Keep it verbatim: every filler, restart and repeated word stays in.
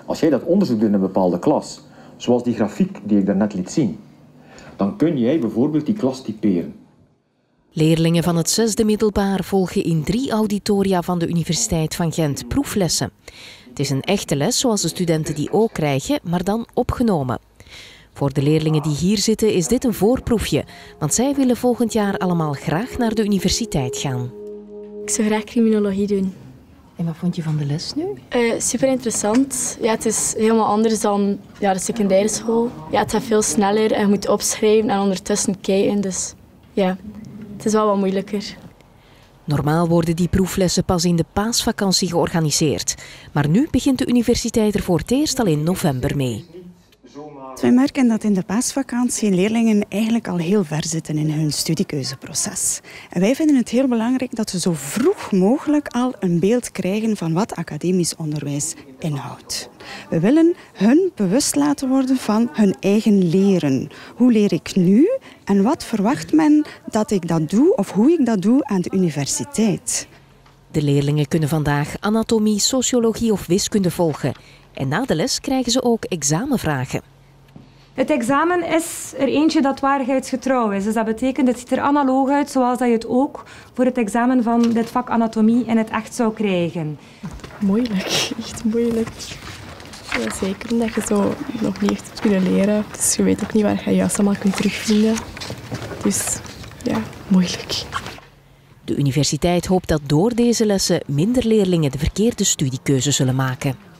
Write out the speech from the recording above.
Als jij dat onderzoek doet in een bepaalde klas, zoals die grafiek die ik daarnet liet zien, dan kun jij bijvoorbeeld die klas typeren. Leerlingen van het zesde middelbaar volgen in drie auditoria van de Universiteit van Gent proeflessen. Het is een echte les zoals de studenten die ook krijgen, maar dan opgenomen. Voor de leerlingen die hier zitten is dit een voorproefje, want zij willen volgend jaar allemaal graag naar de universiteit gaan. Ik zou graag criminologie doen. En wat vond je van de les nu? Uh, super interessant. Ja, het is helemaal anders dan ja, de secundaire school. Ja, het gaat veel sneller en je moet opschrijven en ondertussen kijken. Dus ja, het is wel wat moeilijker. Normaal worden die proeflessen pas in de paasvakantie georganiseerd. Maar nu begint de universiteit er voor het eerst al in november mee. Wij merken dat in de paasvakantie leerlingen eigenlijk al heel ver zitten in hun studiekeuzeproces. En wij vinden het heel belangrijk dat ze zo vroeg mogelijk al een beeld krijgen van wat academisch onderwijs inhoudt. We willen hun bewust laten worden van hun eigen leren. Hoe leer ik nu en wat verwacht men dat ik dat doe of hoe ik dat doe aan de universiteit? De leerlingen kunnen vandaag anatomie, sociologie of wiskunde volgen. En na de les krijgen ze ook examenvragen. Het examen is er eentje dat waardheidsgetrouw is. Dus dat betekent, het ziet er analoog uit zoals dat je het ook voor het examen van dit vak anatomie in het echt zou krijgen. Moeilijk, echt moeilijk. Ja, zeker omdat je zo nog niet echt hebt kunnen leren. Dus je weet ook niet waar je juist allemaal kunt terugvinden. Dus ja, moeilijk. De universiteit hoopt dat door deze lessen minder leerlingen de verkeerde studiekeuze zullen maken.